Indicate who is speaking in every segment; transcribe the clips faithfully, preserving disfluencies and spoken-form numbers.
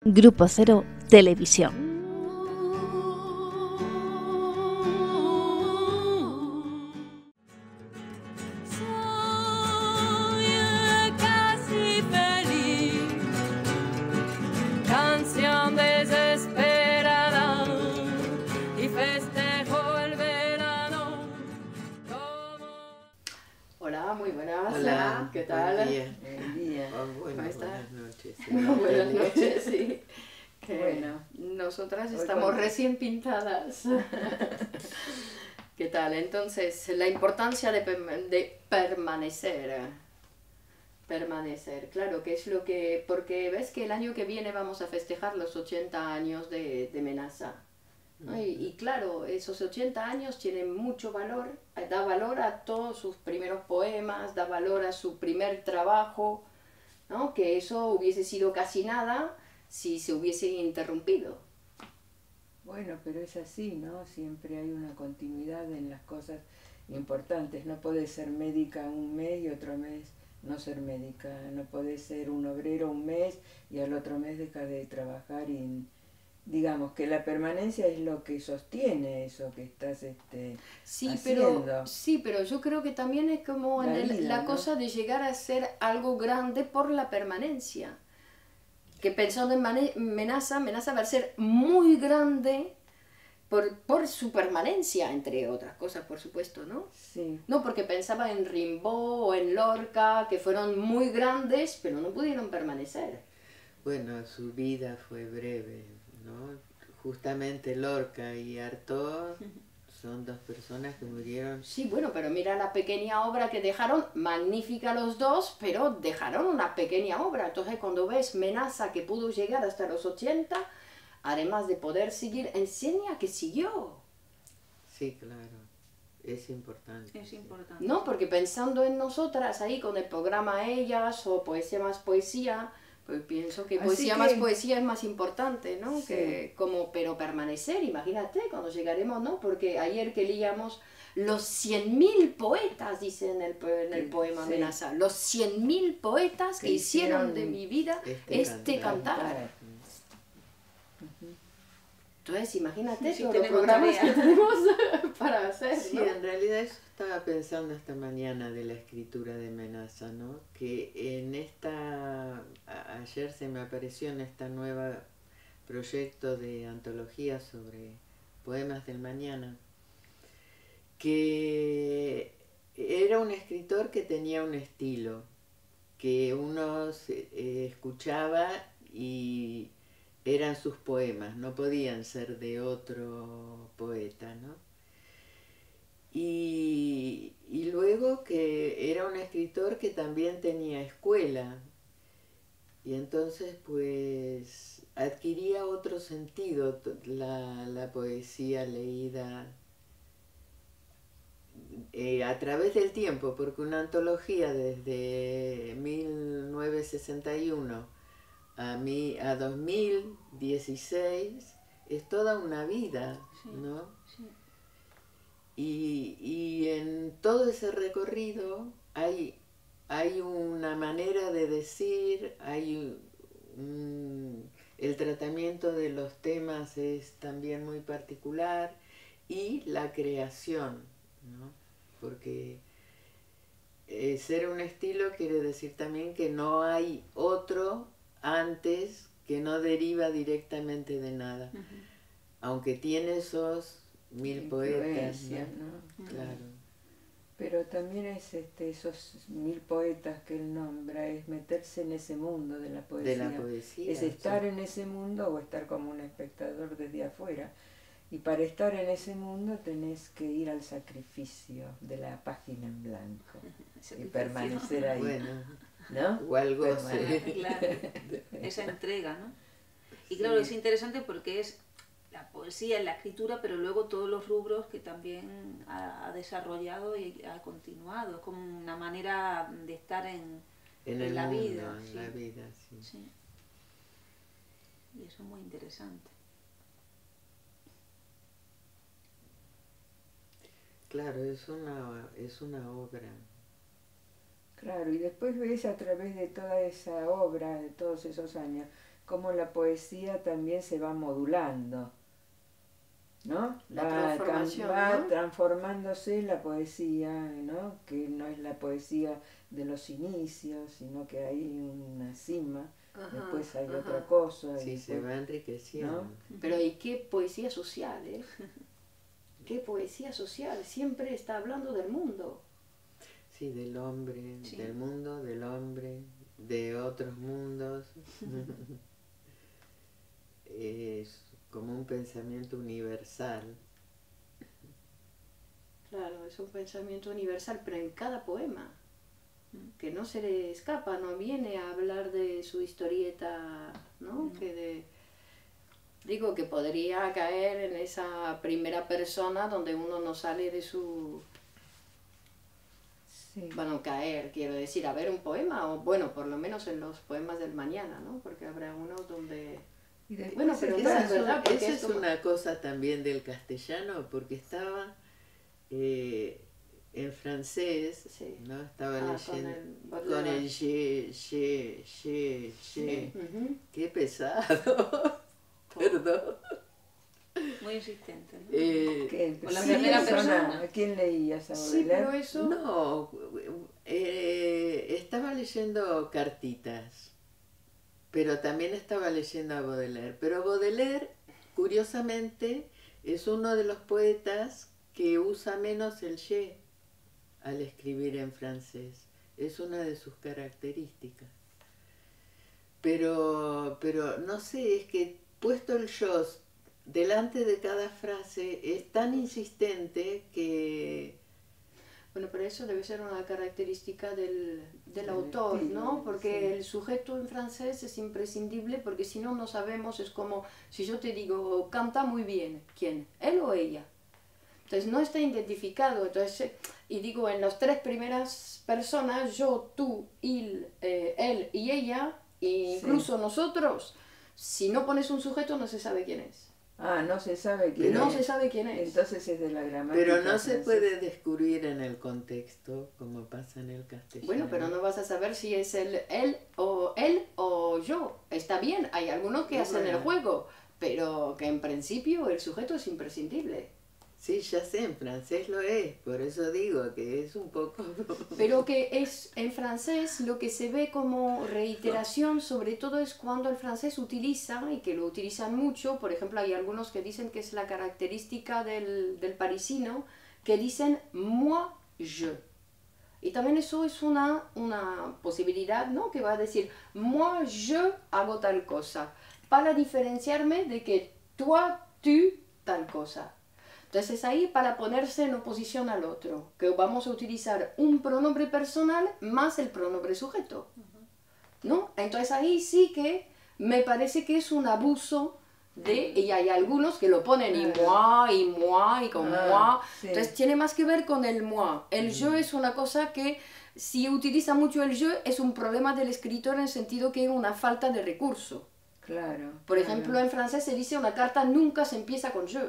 Speaker 1: Grupo Cero Televisión.
Speaker 2: Hola, muy buenas.
Speaker 3: Hola,
Speaker 2: ¿Qué tal?
Speaker 3: Buen día.
Speaker 2: Buen día.
Speaker 3: Oh, bueno,
Speaker 2: ¿Cómo está?
Speaker 3: buenas noches. Sí.
Speaker 2: Buenas noches, sí. Que
Speaker 4: Bueno,
Speaker 2: nosotras
Speaker 4: hoy
Speaker 2: estamos
Speaker 4: con-
Speaker 2: recién pintadas. ¿Qué tal? Entonces, la importancia de, perm- de permanecer. Permanecer, claro, que es lo que... Porque ves que el año que viene vamos a festejar los ochenta años de, de Menaza. ¿No? Y, y claro, esos ochenta años tienen mucho valor, da valor a todos sus primeros poemas, da valor a su primer trabajo, ¿no? Que eso hubiese sido casi nada si se hubiese interrumpido.
Speaker 4: bueno, pero es así, ¿no? Siempre hay una continuidad en las cosas importantes. No podés ser médica un mes y otro mes no ser médica. No podés ser un obrero un mes y al otro mes dejar de trabajar. Y digamos que la permanencia es lo que sostiene eso que estás este,
Speaker 2: Sí,
Speaker 4: haciendo.
Speaker 2: pero, sí, pero yo creo que también es como
Speaker 4: La
Speaker 2: en el-
Speaker 4: vida,
Speaker 2: la
Speaker 4: ¿no?
Speaker 2: cosa de llegar a ser algo grande por la permanencia. Que pensando en Mane- Menaza, Menaza va a ser muy grande por, por su permanencia, entre otras cosas, por supuesto, ¿no?
Speaker 4: Sí,
Speaker 2: No, porque pensaba en Rimbaud o en Lorca, que fueron muy grandes, pero no pudieron permanecer.
Speaker 3: Bueno, su vida fue breve, ¿no? Justamente Lorca y Artaud son dos personas que murieron.
Speaker 2: Sí, bueno, pero mira la pequeña obra que dejaron, magnífica los dos, pero dejaron una pequeña obra. Entonces, cuando ves Menaza que pudo llegar hasta los ochenta, además de poder seguir, enseña que siguió.
Speaker 3: Sí, claro, es importante.
Speaker 5: Es
Speaker 3: sí.
Speaker 5: importante.
Speaker 2: ¿No? Porque pensando en nosotras ahí con el programa Ellas o Poesía más Poesía, pues pienso que
Speaker 4: Así
Speaker 2: Poesía
Speaker 4: que-
Speaker 2: más Poesía es más importante, ¿no?
Speaker 4: Sí.
Speaker 2: Que como, pero permanecer, imagínate cuando llegaremos, ¿no? Porque ayer que leíamos los cien mil poetas, dice en el, po- en el
Speaker 4: Sí,
Speaker 2: poema
Speaker 4: sí.
Speaker 2: Menaza, los cien mil poetas que,
Speaker 4: Que
Speaker 2: hicieron
Speaker 4: hicieron
Speaker 2: de mi vida
Speaker 3: este
Speaker 2: este,
Speaker 3: cantar.
Speaker 2: cantar. Entonces, imagínate
Speaker 5: Sí,
Speaker 2: todos los
Speaker 5: tenemos
Speaker 2: programas
Speaker 5: tarea.
Speaker 2: que tenemos para hacer,
Speaker 3: Sí,
Speaker 2: ¿no?
Speaker 3: en realidad eso estaba pensando esta mañana de la escritura de Menaza, ¿no? Que en esta, a- ayer se me apareció en esta nueva proyecto de antología sobre poemas del mañana, que era un escritor que tenía un estilo, que uno se- eh, escuchaba y eran sus poemas, no podían ser de otro poeta, ¿no? Y, y luego que era un escritor que también tenía escuela, y entonces pues adquiría otro sentido t- la, la poesía leída eh, a través del tiempo, porque una antología desde mil novecientos sesenta y uno a, mi, a dos mil dieciséis es toda una vida,
Speaker 5: Sí,
Speaker 3: ¿no?
Speaker 5: sí.
Speaker 3: Y, y en todo ese recorrido hay, hay una manera de decir, hay un- el tratamiento de los temas es también muy particular y la creación, ¿no? Porque eh, ser un estilo quiere decir también que no hay otro antes que no deriva directamente de nada,
Speaker 5: Ujú.
Speaker 3: aunque tiene esos mil poetas,
Speaker 4: influencias,
Speaker 3: ¿no?
Speaker 4: ¿no?
Speaker 3: Claro.
Speaker 4: Pero también es este, esos mil poetas que él nombra, es meterse en ese mundo de la poesía.
Speaker 3: De la poesía.
Speaker 4: Es estar
Speaker 3: sí.
Speaker 4: en ese mundo o estar como un espectador desde afuera. Y para estar en ese mundo tenés que ir al sacrificio de la página en blanco y
Speaker 5: Sacrificio.
Speaker 4: permanecer ahí,
Speaker 3: Bueno,
Speaker 4: ¿no?
Speaker 3: o algo
Speaker 5: Ah,
Speaker 3: así.
Speaker 5: claro, esa entrega, ¿no? Y claro,
Speaker 4: Sí.
Speaker 5: es interesante porque es la poesía, la escritura, pero luego todos los rubros que también ha, ha desarrollado y ha continuado. Es como una manera de estar en,
Speaker 3: En
Speaker 5: en
Speaker 3: el
Speaker 5: la
Speaker 3: mundo,
Speaker 5: vida.
Speaker 3: en
Speaker 5: sí.
Speaker 3: la vida, sí.
Speaker 5: Sí. Y eso es muy interesante.
Speaker 3: Claro, es una, es una obra.
Speaker 4: Claro, y después ves a través de toda esa obra, de todos esos años, cómo la poesía también se va modulando, ¿no?
Speaker 2: La
Speaker 4: va,
Speaker 2: transformación,
Speaker 4: va
Speaker 2: ¿no?
Speaker 4: transformándose la poesía, ¿no? Que no es la poesía de los inicios, sino que hay una cima,
Speaker 2: Ajá,
Speaker 4: después hay
Speaker 2: ajá.
Speaker 4: otra cosa.
Speaker 3: Sí,
Speaker 4: y
Speaker 3: se
Speaker 4: después,
Speaker 3: va enriqueciendo.
Speaker 4: ¿no?
Speaker 2: Pero ¿y qué poesía social, eh? ¿Qué poesía social? Siempre está hablando del mundo.
Speaker 3: Sí, del hombre,
Speaker 5: Sí.
Speaker 3: del mundo, del hombre, de otros mundos. Es como un pensamiento universal.
Speaker 2: Claro, es un pensamiento universal, pero en cada poema, que no se le escapa, no viene a hablar de su historieta, ¿no? Que de, digo que podría caer en esa primera persona donde uno no sale de su...
Speaker 4: Sí.
Speaker 2: Bueno, caer, quiero decir, a ver un poema, o bueno, por lo menos en los poemas del mañana, ¿no? Porque habrá unos donde...
Speaker 4: Y después
Speaker 2: Bueno, pero
Speaker 4: está-
Speaker 2: no es verdad, porque
Speaker 3: Esa
Speaker 2: es
Speaker 3: es
Speaker 2: como-
Speaker 3: una cosa también del castellano, porque estaba eh, en francés,
Speaker 2: Sí.
Speaker 3: ¿no? Estaba
Speaker 2: Ah,
Speaker 3: leyendo
Speaker 2: con el
Speaker 3: con
Speaker 2: Baudelaire.
Speaker 3: el ye, ye, ye, ye.
Speaker 2: Ujú.
Speaker 3: Qué pesado, perdón.
Speaker 5: Muy insistente, ¿no?
Speaker 3: Eh,
Speaker 4: ¿Qué?
Speaker 5: Con la
Speaker 4: Primera
Speaker 5: primera
Speaker 4: persona.
Speaker 5: persona.
Speaker 4: ¿A quién leías a
Speaker 2: Sí, pero
Speaker 4: Baudelaire?
Speaker 2: eso...
Speaker 3: No, eh, estaba leyendo cartitas, pero también estaba leyendo a Baudelaire. Pero Baudelaire, curiosamente, es uno de los poetas que usa menos el je al escribir en francés. Es una de sus características. Pero, pero no sé, es que puesto el yo delante de cada frase es tan insistente que...
Speaker 2: Bueno, pero eso debe ser una característica del, del
Speaker 4: Del
Speaker 2: autor,
Speaker 4: estilo,
Speaker 2: ¿no? Porque
Speaker 4: sí.
Speaker 2: el sujeto en francés es imprescindible, porque si no, no sabemos, es como si yo te digo, canta muy bien, ¿quién? ¿Él o ella? Entonces no está identificado, entonces, eh, y digo, en las tres primeras personas, yo, tú, él, eh, él y ella, e incluso nosotros, si no pones un sujeto no se sabe quién es.
Speaker 4: Ah, no se sabe quién
Speaker 3: Pero-
Speaker 2: no
Speaker 4: es.
Speaker 2: se sabe quién es.
Speaker 4: Entonces es de la gramática
Speaker 3: Pero no se
Speaker 4: francesa.
Speaker 3: puede descubrir en el contexto como pasa en el castellano.
Speaker 2: Bueno, pero no vas a saber si es el él o él o yo. Está bien, hay algunos que
Speaker 3: Y
Speaker 2: hacen el
Speaker 3: bueno.
Speaker 2: juego, pero que en principio el sujeto es imprescindible.
Speaker 3: Sí, ya sé, en francés lo es, por eso digo que es un poco...
Speaker 2: Pero que es en francés lo que se ve como reiteración, sobre todo es cuando el francés utiliza, y que lo utilizan mucho, por ejemplo, hay algunos que dicen que es la característica del, del parisino, que dicen moi, je. Y también eso es una, una posibilidad, ¿no? Que va a decir, moi, je hago tal cosa, para diferenciarme de que toi, tu, tal cosa. Entonces ahí para ponerse en oposición al otro, que vamos a utilizar un pronombre personal más el pronombre sujeto, ¿no? Entonces ahí sí que me parece que es un abuso de, y hay algunos que lo ponen y moi, y moi, y con
Speaker 4: Ah,
Speaker 2: moi,
Speaker 4: sí.
Speaker 2: entonces tiene más que ver con el moi. El yo es una cosa que si utiliza mucho el yo es un problema del escritor en el sentido que es una falta de recurso.
Speaker 4: Claro.
Speaker 2: Por
Speaker 4: claro.
Speaker 2: ejemplo, en francés se dice una carta nunca se empieza con je.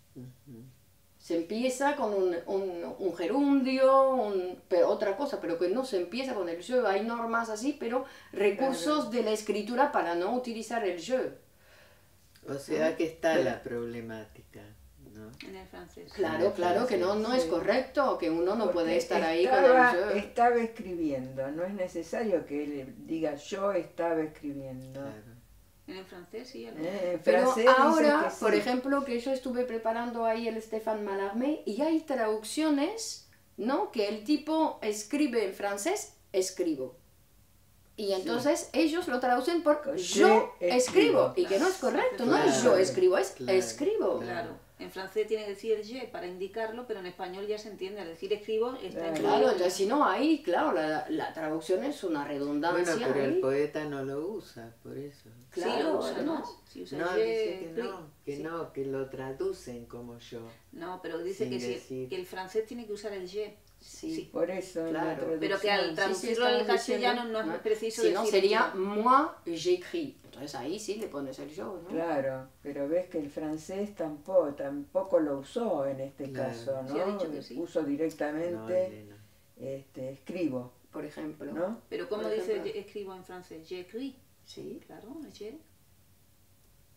Speaker 2: Se empieza con un, un, un gerundio, un, pero otra cosa, pero que no se empieza con el je. Hay normas así, pero recursos
Speaker 4: Claro.
Speaker 2: de la escritura para no utilizar el je.
Speaker 3: O sea que está
Speaker 4: Pero-
Speaker 3: la problemática, ¿no?
Speaker 5: En el francés.
Speaker 2: Claro, claro, que no, no es
Speaker 4: Sí.
Speaker 2: correcto, que uno no
Speaker 4: Porque
Speaker 2: puede estar ahí con
Speaker 4: estaba,
Speaker 2: el je.
Speaker 4: estaba escribiendo, no es necesario que él diga yo estaba escribiendo.
Speaker 3: Claro.
Speaker 5: En el francés sí. algo.
Speaker 4: Eh, en
Speaker 2: Pero
Speaker 4: francés dice
Speaker 2: ahora,
Speaker 4: que sí.
Speaker 2: por ejemplo, que yo estuve preparando ahí el Stéphane Mallarmé y hay traducciones, ¿no? Que el tipo escribe en francés, escribo. Y entonces ellos lo traducen por
Speaker 4: Con
Speaker 2: yo
Speaker 4: je
Speaker 2: escribo.
Speaker 4: escribo.
Speaker 2: Y que no es correcto, no
Speaker 3: Claro,
Speaker 2: es yo escribo, es
Speaker 3: claro,
Speaker 2: escribo.
Speaker 5: Claro. En francés tiene que decir je para indicarlo, pero en español ya se entiende. Al decir escribo está
Speaker 4: Claro.
Speaker 5: incluido.
Speaker 2: Claro, entonces si no, ahí, claro, la, la traducción es una redundancia.
Speaker 3: Bueno, pero el
Speaker 2: ahí.
Speaker 3: poeta no lo usa, por eso.
Speaker 5: Sí,
Speaker 2: Claro,
Speaker 5: lo usa,
Speaker 2: bueno.
Speaker 5: ¿no? Sí, usa
Speaker 3: No,
Speaker 5: je,
Speaker 3: dice que
Speaker 5: escri-
Speaker 3: no, que
Speaker 5: sí.
Speaker 3: no, que lo traducen como yo.
Speaker 5: No, pero dice
Speaker 3: Sin
Speaker 5: que, sí,
Speaker 3: decir.
Speaker 5: que el francés tiene que usar el je.
Speaker 2: Sí.
Speaker 4: Por eso en la
Speaker 2: Claro.
Speaker 4: traducción.
Speaker 5: Pero que al
Speaker 2: Sí, sí,
Speaker 5: traducirlo
Speaker 2: estamos
Speaker 5: al castellano
Speaker 2: diciendo,
Speaker 5: no es
Speaker 2: ¿no?
Speaker 5: preciso
Speaker 2: Si no,
Speaker 5: decir
Speaker 2: sería
Speaker 5: je.
Speaker 2: moi, j'écris. Entonces ahí sí le pones el yo, ¿no?
Speaker 4: Claro, pero ves que el francés tampoco, tampoco lo usó en este
Speaker 3: Claro.
Speaker 4: caso, ¿no?
Speaker 5: Sí, ha dicho que sí.
Speaker 4: Puso
Speaker 3: No,
Speaker 4: directamente
Speaker 3: Elena.
Speaker 4: este, escribo,
Speaker 2: Por ejemplo.
Speaker 4: ¿no?
Speaker 5: Pero ¿cómo
Speaker 2: Por
Speaker 5: dice
Speaker 2: ejemplo.
Speaker 5: je- escribo en francés? J'écris.
Speaker 2: Sí.
Speaker 5: Claro, je.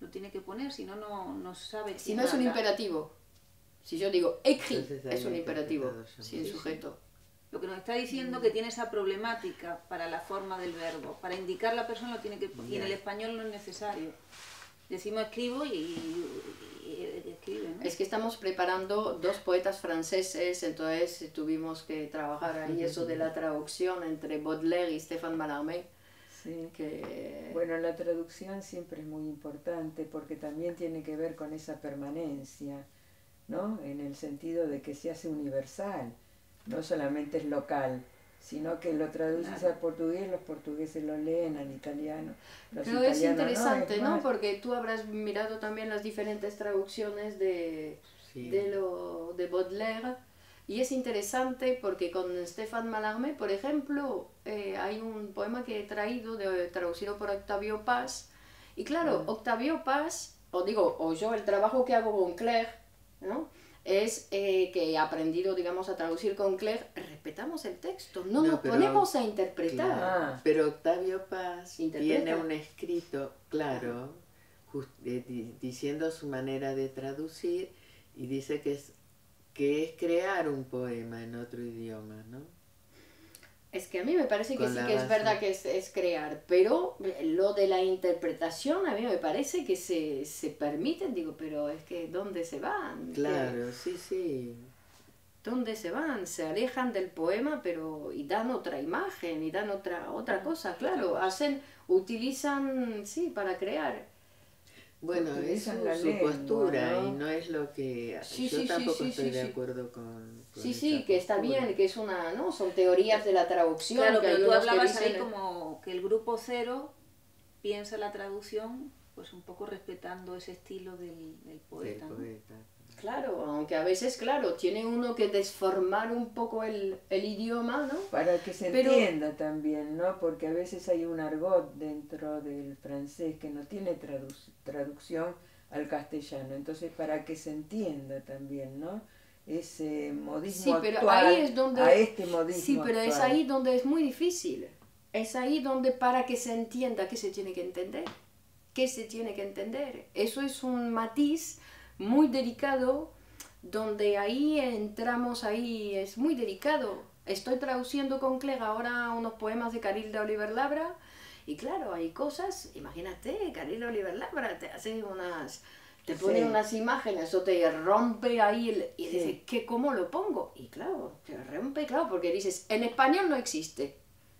Speaker 5: lo tiene que poner, si no, no, no sabe.
Speaker 2: Si no es un imperativo. Si yo digo écrit,
Speaker 3: Entonces ahí
Speaker 2: es un
Speaker 3: hay
Speaker 2: imperativo,
Speaker 3: interpretado
Speaker 2: sin
Speaker 5: Sí, sí.
Speaker 2: sujeto.
Speaker 5: Lo que nos está diciendo que tiene esa problemática para la forma del verbo. Para indicar la persona lo tiene que poner. Y en el español no es necesario. Decimos escribo y, y, y escribe, ¿no?
Speaker 2: Es que estamos preparando dos poetas franceses, entonces tuvimos que trabajar ahí eso de la traducción entre Baudelaire y Stéphane Mallarmé.
Speaker 4: Sí.
Speaker 2: Que...
Speaker 4: Bueno, la traducción siempre es muy importante porque también tiene que ver con esa permanencia, ¿no? En el sentido de que se hace universal, no solamente es local, sino que lo traduces
Speaker 5: Claro.
Speaker 4: al portugués, los portugueses lo leen, al italiano, los
Speaker 2: Pero
Speaker 4: italianos
Speaker 2: es interesante,
Speaker 4: es
Speaker 2: ¿no?
Speaker 4: más-
Speaker 2: Porque tú habrás mirado también las diferentes traducciones de,
Speaker 3: Sí.
Speaker 2: de, lo, de Baudelaire. Y es interesante porque con Stéphane Mallarmé, por ejemplo, eh, hay un poema que he traído, de, traducido por Octavio Paz. Y claro,
Speaker 4: Mm.
Speaker 2: Octavio Paz, o digo, o yo el trabajo que hago con Claire, ¿no? Es eh, que he aprendido, digamos, a traducir con Claire, respetamos el texto, no,
Speaker 3: No,
Speaker 2: nos
Speaker 3: pero-
Speaker 2: ponemos a interpretar.
Speaker 3: Claro,
Speaker 4: Ah.
Speaker 3: pero Octavio Paz
Speaker 2: Interpreta.
Speaker 3: tiene un escrito claro, just- eh, di- diciendo su manera de traducir, y dice que es, que es crear un poema en otro idioma, ¿no?
Speaker 2: Es que a mí me parece que
Speaker 3: Con
Speaker 2: sí
Speaker 3: la
Speaker 2: que es
Speaker 3: base.
Speaker 2: verdad que es, es crear, pero lo de la interpretación a mí me parece que se, se permite, digo, pero es que ¿dónde se van?
Speaker 3: Claro, sí, sí.
Speaker 2: ¿Qué- ¿Dónde se van? Se alejan del poema, pero y dan otra imagen, y dan otra, otra cosa, claro, hacen, utilizan, sí, para crear.
Speaker 3: Bueno, es
Speaker 4: Utilizan
Speaker 3: su,
Speaker 4: la
Speaker 3: su
Speaker 4: lengua,
Speaker 3: postura,
Speaker 4: ¿no?
Speaker 3: y no es lo que...
Speaker 2: Sí,
Speaker 3: yo
Speaker 2: sí, sí,
Speaker 3: tampoco
Speaker 2: sí,
Speaker 3: estoy
Speaker 2: sí,
Speaker 3: de
Speaker 2: sí.
Speaker 3: acuerdo con, con
Speaker 2: Sí,
Speaker 3: esa
Speaker 2: sí, que está
Speaker 3: postura.
Speaker 2: bien, que es una, ¿no? Son teorías de la traducción.
Speaker 5: Claro,
Speaker 2: que
Speaker 5: pero
Speaker 2: hay
Speaker 5: tú
Speaker 2: unos que
Speaker 5: hablabas ahí
Speaker 2: dicen-
Speaker 5: como que el grupo cero piensa la traducción, pues un poco respetando ese estilo del, del
Speaker 3: Del
Speaker 5: poeta, ¿no?
Speaker 3: poeta.
Speaker 2: Claro, aunque a veces, claro, tiene uno que desformar un poco el, el idioma, ¿no?
Speaker 4: Para que se
Speaker 2: Pero-
Speaker 4: entienda también, ¿no? Porque a veces hay un argot dentro del francés que no tiene tradu- traducción al castellano. Entonces, para que se entienda también, ¿no? Ese modismo
Speaker 2: Sí, pero
Speaker 4: actual
Speaker 2: ahí es donde-
Speaker 4: a este modismo
Speaker 2: Sí, pero es
Speaker 4: actual.
Speaker 2: ahí donde es muy difícil. Es ahí donde para que se entienda qué se tiene que entender. ¿Qué se tiene que entender? Eso es un matiz muy delicado, donde ahí entramos, ahí es muy delicado. Estoy traduciendo con Claire ahora unos poemas de Carilda Oliver Labra, y claro, hay cosas, imagínate, Carilda Oliver Labra te hace unas, te pone
Speaker 4: Sí.
Speaker 2: unas imágenes, o te rompe ahí, el, y
Speaker 4: Sí.
Speaker 2: dices, ¿qué, ¿cómo lo pongo? Y claro, te rompe, claro, porque dices, en español no existe.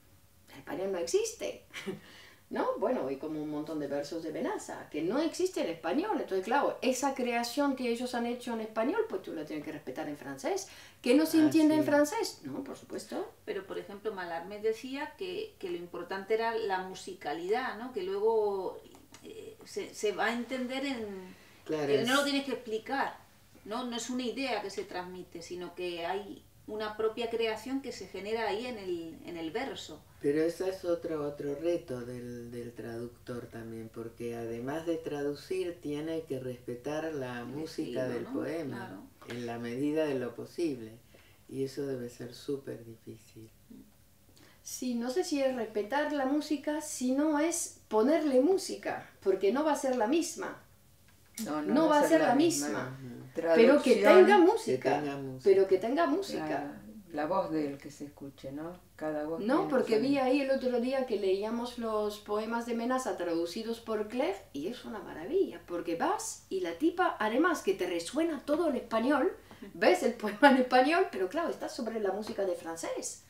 Speaker 2: En español no existe. ¿No? Bueno, y como un montón de versos de Benassa, que no existe en español. Entonces, claro, esa creación que ellos han hecho en español, pues tú la tienes que respetar en francés. ¿Que no se
Speaker 3: Ah,
Speaker 2: entiende
Speaker 3: sí.
Speaker 2: en francés? No, por supuesto.
Speaker 5: Pero, por ejemplo, Mallarmé decía que, que lo importante era la musicalidad, ¿no? Que luego eh, se, se va a entender en...
Speaker 3: Claro,
Speaker 5: que no lo
Speaker 3: es-
Speaker 5: tienes que explicar, ¿no? No es una idea que se transmite, sino que hay una propia creación que se genera ahí en el, en el verso.
Speaker 3: Pero ese es otro, otro reto del, del traductor también, porque además de traducir tiene que respetar la
Speaker 5: El
Speaker 3: música
Speaker 5: estilo,
Speaker 3: del
Speaker 5: ¿no?
Speaker 3: poema,
Speaker 5: Claro.
Speaker 3: en la medida de lo posible. Y eso debe ser súper difícil.
Speaker 2: Sí, no sé si es respetar la música, si no es ponerle música, porque no va a ser la misma.
Speaker 4: No,
Speaker 2: no va a ser la misma. Pero que
Speaker 4: Traducción,
Speaker 2: tenga música.
Speaker 3: tenga música.
Speaker 2: Pero que tenga música.
Speaker 4: La, la voz del que se escuche, ¿no? Cada voz
Speaker 2: No,
Speaker 4: tiene
Speaker 2: porque
Speaker 4: su-
Speaker 2: vi ahí el otro día que leíamos los poemas de Menasa traducidos por Claire y es una maravilla, porque vas y la tipa, además que te resuena todo el español, ves el poema en español, pero claro, está sobre la música de francés.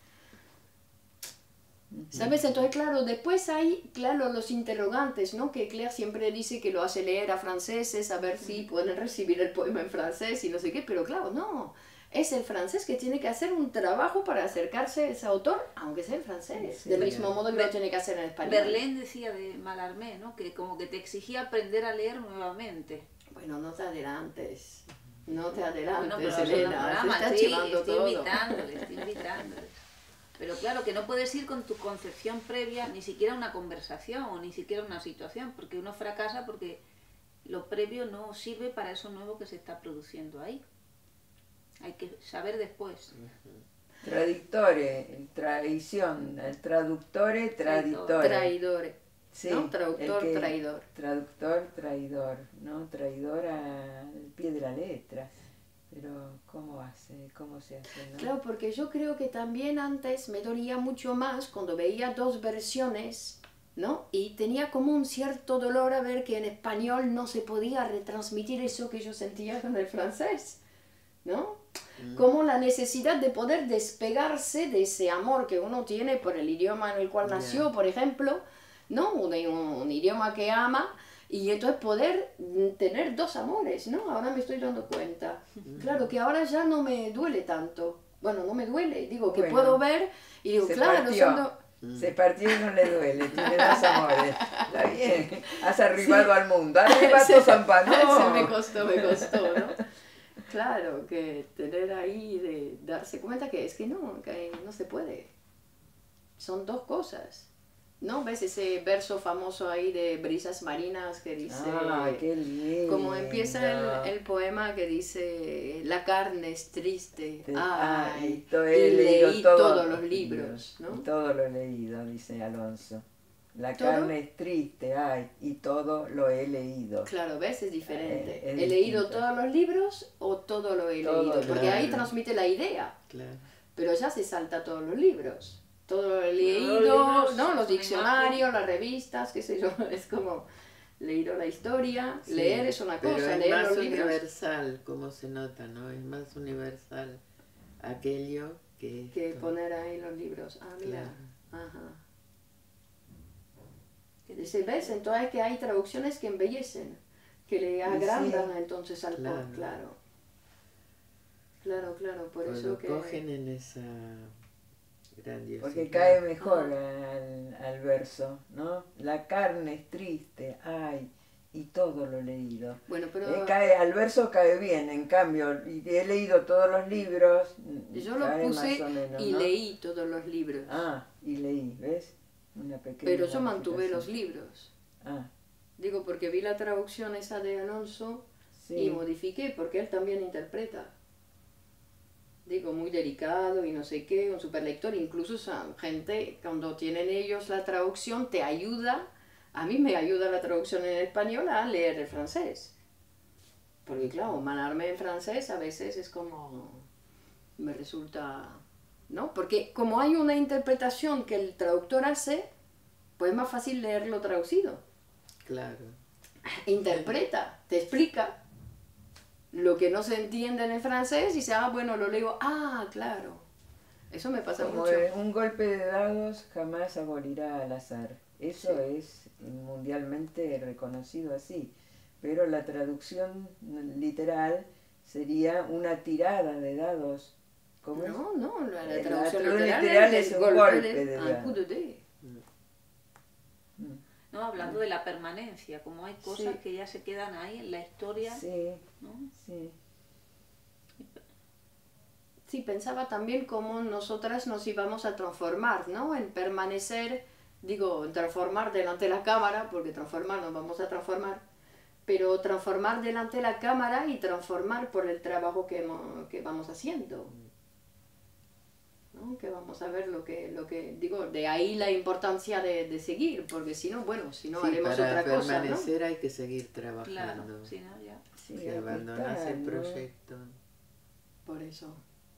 Speaker 2: ¿Sabes? Entonces, claro, después hay, claro, los interrogantes, ¿no? Que Claire siempre dice que lo hace leer a franceses, a ver si pueden recibir el poema en francés y no sé qué, pero claro, no. Es el francés que tiene que hacer un trabajo para acercarse a ese autor, aunque sea en francés.
Speaker 4: Sí,
Speaker 2: Del
Speaker 4: ya.
Speaker 2: mismo modo que lo tiene que hacer en español.
Speaker 5: Verlaine decía de Mallarmé, ¿no? Que como que te exigía aprender a leer nuevamente.
Speaker 2: Bueno, no te adelantes. No te adelantes,
Speaker 5: Bueno, pero eso no es
Speaker 2: Elena.
Speaker 5: programa,
Speaker 2: Te estás
Speaker 5: estoy,
Speaker 2: llevando
Speaker 5: estoy
Speaker 2: todo.
Speaker 5: invitándole, estoy invitándole. Pero claro, que no puedes ir con tu concepción previa, ni siquiera una conversación o ni siquiera una situación, porque uno fracasa porque lo previo no sirve para eso nuevo que se está produciendo ahí. Hay que saber después.
Speaker 4: Traditore, tradición, el traductore, traditore.
Speaker 2: Traidores.
Speaker 4: Sí,
Speaker 2: ¿no? Traductor,
Speaker 4: el que-
Speaker 2: traidor.
Speaker 4: Traductor, traidor, ¿no? Traidor al pie de la letra. Pero, ¿cómo hace? ¿Cómo se hace? ¿No?
Speaker 2: Claro, porque yo creo que también antes me dolía mucho más cuando veía dos versiones, ¿no? Y tenía como un cierto dolor a ver que en español no se podía retransmitir eso que yo sentía con el francés, ¿no? Como la necesidad de poder despegarse de ese amor que uno tiene por el idioma en el cual nació,
Speaker 3: Yeah.
Speaker 2: por ejemplo, ¿no? Un, un, un idioma que ama, y entonces poder mm, tener dos amores, ¿no? Ahora me estoy dando cuenta. Claro, que ahora ya no me duele tanto. Bueno, no me duele, digo que
Speaker 4: Bueno,
Speaker 2: puedo ver y digo,
Speaker 4: se
Speaker 2: claro,
Speaker 4: partió.
Speaker 2: son dos...
Speaker 4: Se partió y no le duele, tiene dos amores. Está bien, has arribado al mundo. ¡Arriba tu zampa! ¡No!
Speaker 2: Se me costó, me costó, ¿no? Claro, que tener ahí de darse cuenta que es que no, que no se puede. Son dos cosas. ¿No? ¿Ves ese verso famoso ahí de Brisas Marinas que dice...
Speaker 4: Ah, qué lindo.
Speaker 2: Como empieza el, el poema que dice, la carne es triste,
Speaker 4: Te-
Speaker 2: ay,
Speaker 4: ah, y, to-
Speaker 2: y
Speaker 4: he leído
Speaker 2: leí
Speaker 4: todo-
Speaker 2: todos los libros, ¿no?
Speaker 4: Y todo lo he leído, dice Alonso. La
Speaker 2: ¿Todo?
Speaker 4: carne es triste, ay, y todo lo he leído.
Speaker 2: Claro, ¿ves? Es diferente.
Speaker 4: Eh, es
Speaker 2: ¿He leído
Speaker 4: distinto.
Speaker 2: todos los libros o todo lo he
Speaker 4: Todo,
Speaker 2: leído? Porque ahí
Speaker 3: claro.
Speaker 2: transmite la idea,
Speaker 3: Claro.
Speaker 2: pero ya se salta todos los libros. Todo lo he leído,
Speaker 5: libros
Speaker 2: ¿no? Los
Speaker 5: son
Speaker 2: diccionarios, las revistas, qué sé yo, es como leído la historia,
Speaker 3: Sí,
Speaker 2: leer es una
Speaker 3: pero
Speaker 2: cosa,
Speaker 3: es
Speaker 2: leer
Speaker 3: más
Speaker 2: los libros.
Speaker 3: universal, como se nota, ¿no? Es más universal aquello que...
Speaker 2: Que
Speaker 3: esto.
Speaker 2: poner ahí los libros. Ah, mira.
Speaker 3: Claro.
Speaker 2: Ajá. Dice, ¿ves? Entonces que hay traducciones que embellecen, que le agrandan entonces al
Speaker 3: Claro.
Speaker 2: por, claro. Claro, claro, por
Speaker 3: Pues
Speaker 2: eso
Speaker 3: lo
Speaker 2: que...
Speaker 3: cogen en esa grandiosidad.
Speaker 4: Porque cae mejor al, al verso, ¿no? La carne es triste, ay, y todo lo he leído.
Speaker 2: Bueno, pero
Speaker 4: Eh, cae, al verso cae bien, en cambio, y he leído todos los libros.
Speaker 2: yo lo
Speaker 4: cae
Speaker 2: puse
Speaker 4: más o menos,
Speaker 2: y
Speaker 4: ¿no?
Speaker 2: leí todos los libros.
Speaker 4: Ah, y leí, ¿ves? Una pequeña
Speaker 2: pero yo mantuve los
Speaker 4: modificación.
Speaker 2: libros.
Speaker 4: Ah,
Speaker 2: Digo, porque vi la traducción esa de Alonso
Speaker 4: sí.
Speaker 2: y modifiqué, porque él también interpreta. Digo, muy delicado y no sé qué, un superlector, incluso son gente, cuando tienen ellos la traducción, te ayuda, a mí me ayuda la traducción en español a leer el francés. Porque claro, mandarme en francés a veces es como, me resulta, ¿no? Porque como hay una interpretación que el traductor hace, pues es más fácil leerlo traducido.
Speaker 3: Claro.
Speaker 2: Interpreta, te explica lo que no se entiende en el francés y dice, ah, bueno, lo leo, ah, claro. Eso me pasa
Speaker 4: Como
Speaker 2: mucho.
Speaker 4: eh, un golpe de dados jamás abolirá al azar. Eso
Speaker 2: Sí.
Speaker 4: es mundialmente reconocido así. Pero la traducción literal sería una tirada de dados. ¿Cómo es?
Speaker 2: No, no, la, la
Speaker 4: La
Speaker 2: traducción
Speaker 4: traducción
Speaker 2: literal,
Speaker 4: literal
Speaker 2: es
Speaker 4: es
Speaker 2: el
Speaker 4: un
Speaker 2: golpe
Speaker 4: golpe
Speaker 2: de,
Speaker 4: de
Speaker 2: un
Speaker 4: dado.
Speaker 2: coup de dé.
Speaker 5: No, hablando de la permanencia, como hay cosas
Speaker 2: Sí.
Speaker 5: que ya se quedan ahí en la historia,
Speaker 4: Sí,
Speaker 5: ¿no?
Speaker 4: sí.
Speaker 2: Sí, pensaba también cómo nosotras nos íbamos a transformar, ¿no? En permanecer, digo, en transformar delante de la cámara, porque transformar nos vamos a transformar, pero transformar delante de la cámara y transformar por el trabajo que, hemos- que vamos haciendo. ¿No? Que vamos a ver lo que, lo que, digo, de ahí la importancia de, de seguir, porque si no, bueno, si no
Speaker 3: Sí,
Speaker 2: haremos
Speaker 3: para
Speaker 2: otra cosa, ¿no?
Speaker 3: permanecer hay que seguir
Speaker 5: Claro,
Speaker 3: trabajando.
Speaker 5: si no, ya.
Speaker 4: Sí,
Speaker 3: Si
Speaker 4: hay que
Speaker 3: abandonas
Speaker 4: estar,
Speaker 3: el
Speaker 4: ¿no?
Speaker 3: proyecto.
Speaker 2: Por eso.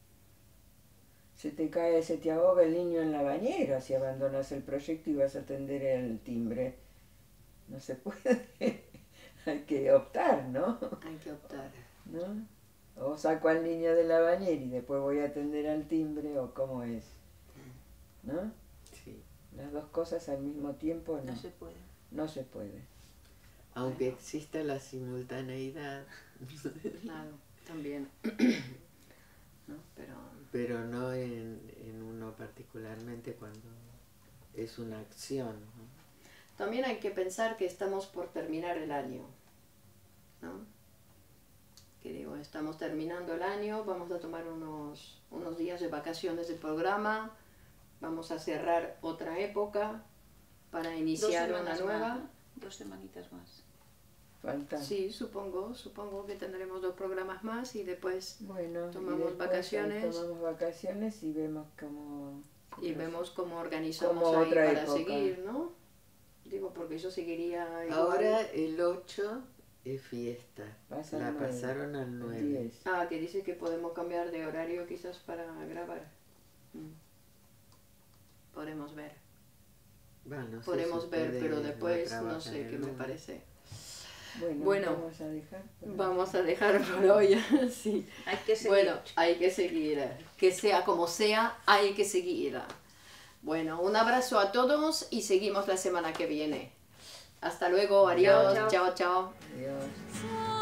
Speaker 4: Se te cae, se te ahoga el niño en la bañera si abandonas el proyecto y vas a atender el timbre. No se puede. Hay que optar, ¿no?
Speaker 2: Hay que optar.
Speaker 4: ¿No? O saco al niño de la bañera y después voy a atender al timbre, o cómo es. ¿No?
Speaker 3: Sí.
Speaker 4: Las dos cosas al mismo tiempo no,
Speaker 5: No se puede.
Speaker 4: no se puede.
Speaker 3: Aunque exista la simultaneidad,
Speaker 2: Claro, también. ¿No? Pero
Speaker 3: pero no en, en uno particularmente cuando es una acción, ¿no?
Speaker 2: también hay que pensar que estamos por terminar el año, ¿no? Que digo, estamos terminando el año, vamos a tomar unos, unos días de vacaciones del programa, vamos a cerrar otra época para iniciar
Speaker 5: Dos
Speaker 2: una
Speaker 5: semanas
Speaker 2: nueva.
Speaker 5: más, ¿no? Dos semanitas más.
Speaker 4: Falta.
Speaker 2: Sí, supongo, supongo que tendremos dos programas más y después
Speaker 4: Bueno, y
Speaker 2: Tomamos
Speaker 4: después
Speaker 2: vacaciones.
Speaker 4: Tomamos vacaciones y vemos cómo...
Speaker 2: y vemos cómo organizamos
Speaker 4: Como
Speaker 2: ahí
Speaker 4: otra
Speaker 2: para
Speaker 4: época.
Speaker 2: seguir, ¿no? Digo, porque yo seguiría igual.
Speaker 3: Ahora el ocho es fiesta.
Speaker 4: Pasa
Speaker 3: La
Speaker 4: al nueve,
Speaker 3: pasaron al
Speaker 4: el
Speaker 3: nueve.
Speaker 4: diez.
Speaker 2: Ah, que dice que podemos cambiar de horario quizás para grabar. Mm. Podremos ver.
Speaker 3: Bueno, no sé
Speaker 2: Podemos
Speaker 3: si
Speaker 2: ver,
Speaker 3: ustedes
Speaker 2: pero
Speaker 3: no
Speaker 2: después no
Speaker 3: trabajan
Speaker 2: sé
Speaker 3: el
Speaker 2: qué me
Speaker 3: lunes.
Speaker 2: parece.
Speaker 4: Bueno,
Speaker 2: Bueno,
Speaker 4: vamos a dejar. por hoy.
Speaker 2: Vamos a dejar por hoy. Sí.
Speaker 5: Hay que seguir.
Speaker 2: Bueno, hay que seguir. Que sea como sea, hay que seguir. Bueno, un abrazo a todos y seguimos la semana que viene. Hasta luego, adiós,
Speaker 5: Chao,
Speaker 2: chao, chao.
Speaker 4: Adiós.